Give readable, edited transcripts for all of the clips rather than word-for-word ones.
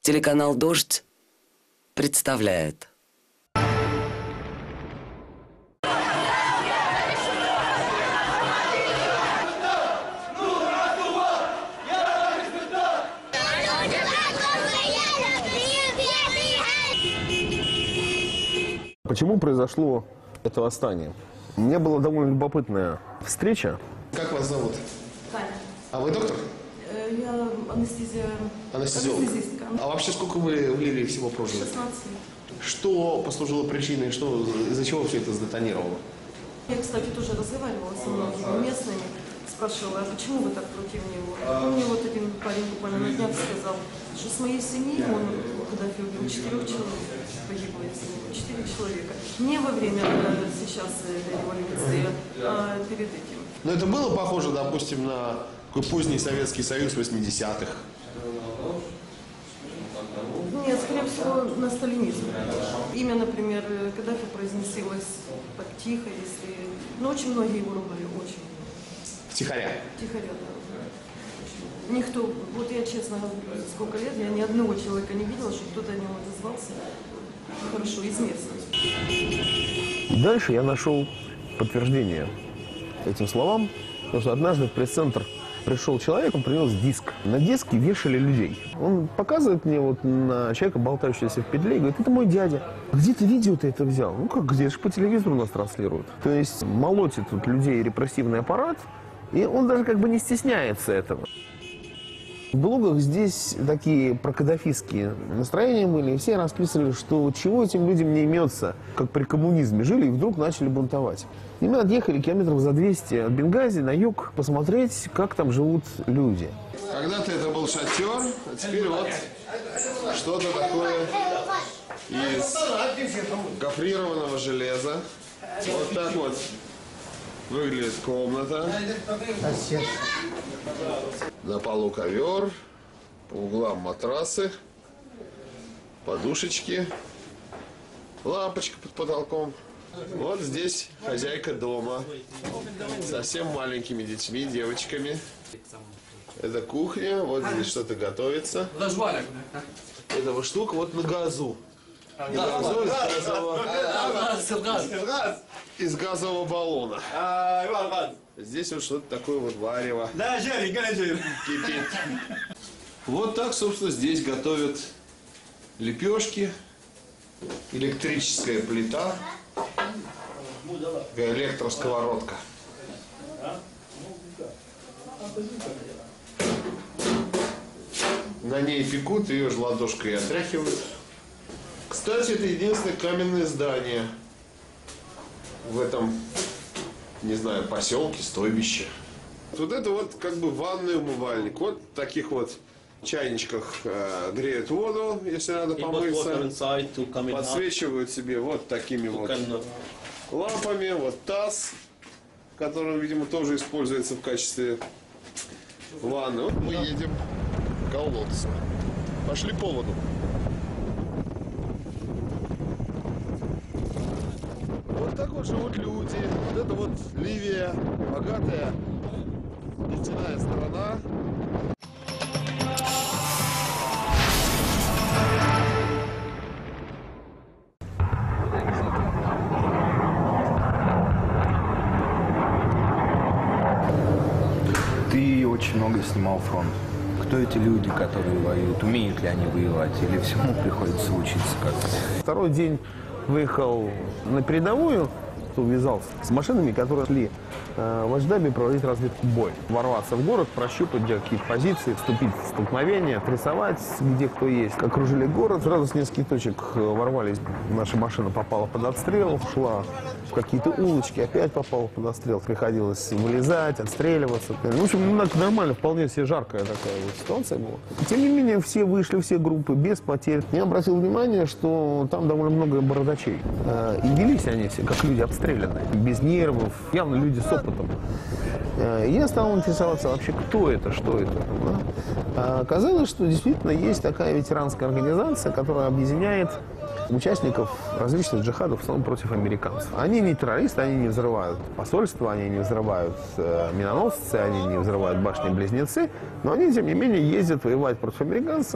Телеканал «Дождь» представляет. Почему произошло это восстание? У меня была довольно любопытная встреча. Как вас зовут? Таня. А вы доктор? Я анестезистка. А вообще сколько вы в Ливии всего прожили? 16 лет. Что послужило причиной, из-за чего все это сдетонировало? Я, кстати, тоже разговаривала со многими местными, спрашивала, а почему вы так против него? Мне вот один парень буквально на днях сказал, что с моей семьи, он Каддафи убил 4 человек, погибло из него 4 человека. Не во время сейчас революции, а перед этим. Но это было похоже, допустим, на такой поздний Советский Союз 80-х? Нет, скорее всего, на сталинизм. Имя, например, Каддафи произносилось так тихо, если... Но очень многие его ругали, очень. Втихаря? Втихаря, да. Никто, вот я честно говорю, за сколько лет, я ни одного человека не видела, чтобы кто-то о нем отозвался. Хорошо, из местности. Дальше я нашел подтверждение этим словам, потому что однажды в пресс-центр пришел человек, он принес диск. На диске вешали людей. Он показывает мне вот на человека, болтающегося в петле, и говорит, это мой дядя. Где ты видео-то это взял? Ну как, где же по телевизору нас транслируют? То есть молотит тут людей репрессивный аппарат, и он даже как бы не стесняется этого. В блогах здесь такие прокаддафистские настроения были, и все расписывали, что чего этим людям не имется, как при коммунизме жили и вдруг начали бунтовать. И мы отъехали километров за 200 от Бенгази на юг посмотреть, как там живут люди. Когда-то это был шатер, а теперь вот что-то такое из гофрированного железа. Вот так вот выглядит комната. На полу ковер, по углам матрасы, подушечки, лампочка под потолком. Вот здесь хозяйка дома со всем маленькими детьми, девочками. Это кухня, вот здесь что-то готовится. Это вот штука вот на газу. Не на газу, из газового баллона. Здесь вот что-то такое вот варево кипит. Вот так, собственно, здесь готовят лепешки. Электрическая плита. Электросковородка. На ней пекут, ее же ладошкой отряхивают. Кстати, это единственное каменное здание в этом, не знаю, поселке, стойбище. Вот это вот как бы ванный умывальник. Вот в таких вот чайничках греют воду, если надо помыться. Подсвечивают себе вот такими вот лампами. Вот таз, который, видимо, тоже используется в качестве ванны. Вот мы едем к колодцу. Пошли по воду. Вот так вот живут люди. Вот это вот Ливия, богатая нефтяная страна. Ты очень много снимал фронт. Кто эти люди, которые воюют? Умеют ли они воевать? Или всему приходится учиться как-то? Второй день выехал на передовую, увязался с машинами, которые шли в Аждабе проводить разведку боя. Ворваться в город, прощупать, где какие-то позиции, вступить в столкновение, отрисовать, где кто есть. Окружили город, сразу с нескольких точек ворвались. Наша машина попала под обстрел, шла в какие-то улочки, опять попала под обстрел. Приходилось вылезать, отстреливаться. В общем, нормально, вполне себе жаркая такая вот ситуация была. Тем не менее, все вышли, все группы без потерь. Я обратил внимание, что там довольно много бородачей. И велись они все, как люди обстрелянные, без нервов, явно люди с опытом. Я стал интересоваться вообще, кто это, что это. Да? Оказалось, что действительно есть такая ветеранская организация, которая объединяет участников различных джихадов, в основном против американцев. Они не террористы, они не взрывают посольства, они не взрывают миноносцы, они не взрывают башни-близнецы, но они, тем не менее, ездят воевать против американцев,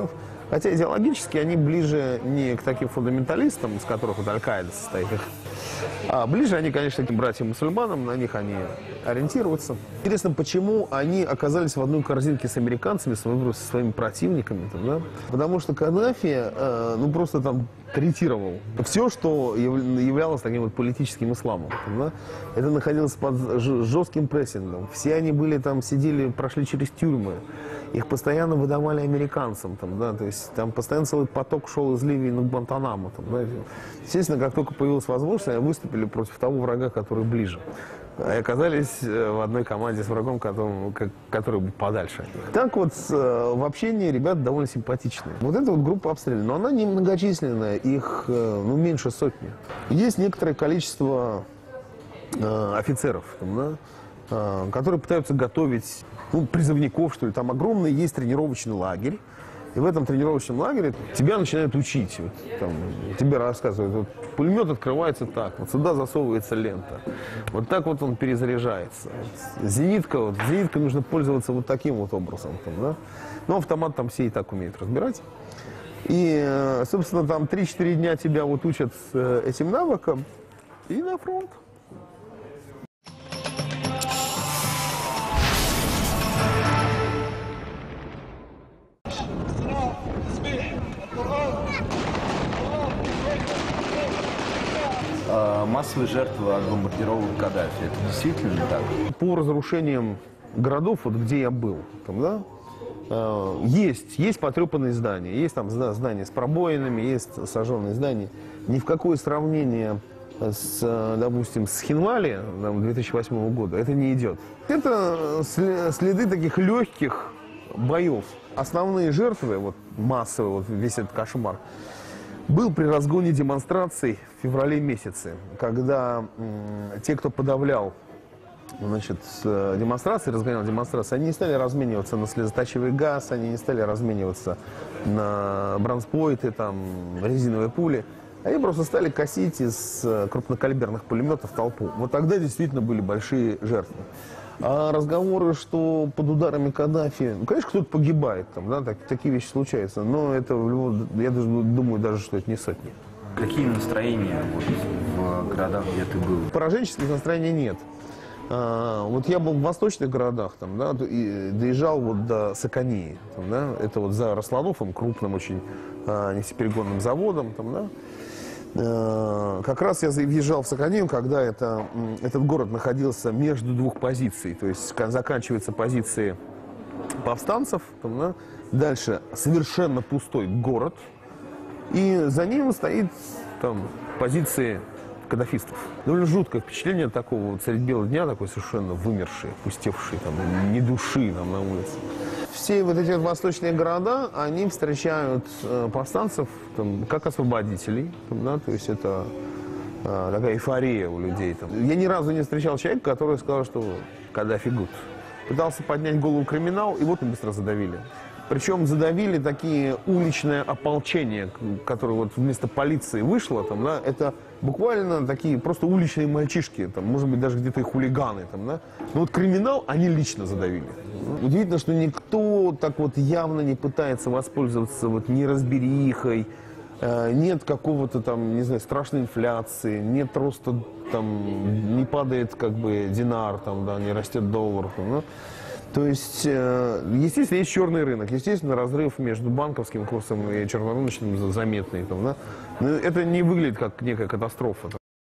Хотя идеологически они ближе не к таким фундаменталистам, из которых вот Аль-Каида состоит, а ближе они, конечно, к братьям-мусульманам, на них они ориентируются. Интересно, почему они оказались в одной корзинке с американцами, со своими противниками, там, да? Потому что Каддафи, ну, просто там третировал все, что являлось таким вот политическим исламом. Там, да? Это находилось под жестким прессингом. Все они были там, сидели, прошли через тюрьмы. Их постоянно выдавали американцам, там, да, то есть там постоянно целый поток шел из Ливии на Гуантанамо. Там, да. Естественно, как только появилась возможность, они выступили против того врага, который ближе. И оказались в одной команде с врагом, который был подальше от них. Так вот, в общении ребята довольно симпатичные. Вот эта вот группа обстреляна, но она не многочисленная, их ну, меньше сотни. Есть некоторое количество офицеров, там, да, которые пытаются готовить, ну, призывников, что ли. Там огромный есть тренировочный лагерь. И в этом тренировочном лагере тебя начинают учить. Вот, там, тебе рассказывают, вот, пулемет открывается так, вот сюда засовывается лента. Вот так вот он перезаряжается. Вот, зенитка нужно пользоваться вот таким вот образом. Там, да? Но автомат там все и так умеют разбирать. И, собственно, там 3-4 дня тебя вот учат этим навыкам и на фронт. Массовые жертвы от бомбардировок Каддафи. Это действительно так? По разрушениям городов, вот где я был, там, да, есть потрепанные здания, есть там здания с пробоинами, есть сожженные здания. Ни в какое сравнение с, допустим, с Хинвали 2008 года это не идет. Это следы таких легких боев. Основные жертвы, вот массовые, вот весь этот кошмар, был при разгоне демонстраций в феврале месяце, когда те, кто подавлял, значит, демонстрации, разгонял демонстрации, они не стали размениваться на слезоточивый газ, они не стали размениваться на бронспойты, там, резиновые пули. Они просто стали косить из крупнокалиберных пулеметов толпу. Вот тогда действительно были большие жертвы. А разговоры, что под ударами Каддафи, ну, конечно, кто-то погибает, там, да, такие вещи случаются, но это, я даже думаю, даже, что это не сотни. Какие настроения вот, в городах, где ты был? Пораженческих настроений нет. Вот я был в восточных городах, там, да, и доезжал вот до Сакании, там, да, это вот за Рослановым, крупным очень нефтеперегонным заводом, там, да. Как раз я въезжал в Саканию, когда этот город находился между двух позиций, то есть заканчиваются позиции повстанцев, там, да, дальше совершенно пустой город, и за ним стоит там позиции каддафистов. Довольно жуткое впечатление такого вот средь бела дня, такой совершенно вымерший, опустевший, там, ни души там на улице. Все вот эти восточные города, они встречают повстанцев там, как освободителей, там, да, то есть это такая эйфория у людей. Там. Я ни разу не встречал человека, который сказал, что Каддафи гуд. Пытался поднять голову криминал, и вот им быстро задавили. Причем задавили такие уличное ополчение, которое вот вместо полиции вышло, там, да, это буквально такие просто уличные мальчишки, там, может быть, даже где-то и хулиганы. Там, да. Но вот криминал они лично задавили. Удивительно, что никто так вот явно не пытается воспользоваться вот неразберихой, нет какого-то там, не знаю, страшной инфляции, нет роста, там, не падает как бы динар, там, да, не растет доллар. Там, да. То есть, естественно, есть черный рынок, естественно, разрыв между банковским курсом и чернорыночным заметный. Там, да? Но это не выглядит как некая катастрофа.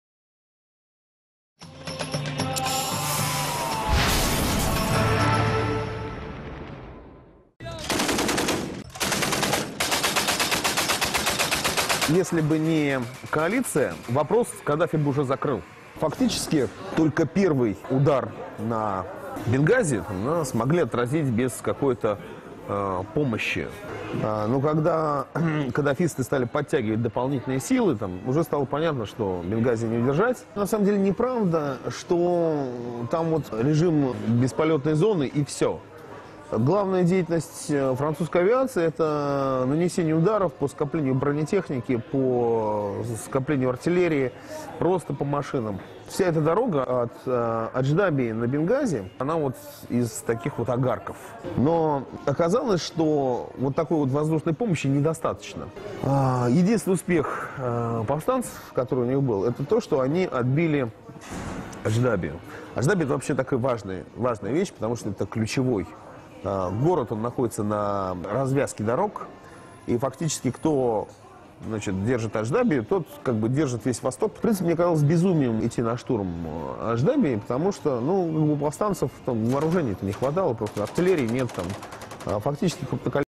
Если бы не коалиция, вопрос Каддафи бы уже закрыл. Фактически, только первый удар на Бенгази смогли отразить без какой-то помощи. Но когда каддафисты стали подтягивать дополнительные силы, там, уже стало понятно, что Бенгази не удержать. На самом деле неправда, что там вот режим бесполетной зоны и все. Главная деятельность французской авиации – это нанесение ударов по скоплению бронетехники, по скоплению артиллерии, просто по машинам. Вся эта дорога от Адждаби на Бенгази, она вот из таких вот огарков. Но оказалось, что вот такой вот воздушной помощи недостаточно. Единственный успех повстанцев, который у них был, это то, что они отбили Адждаби. Адждаби – это вообще такая важная вещь, потому что это ключевой город, он находится на развязке дорог, и фактически кто, значит, держит Адждаби, тот как бы держит весь Восток. В принципе, мне казалось безумием идти на штурм Адждаби, потому что, ну, у повстанцев там вооружений-то не хватало, просто артиллерии нет там. Фактически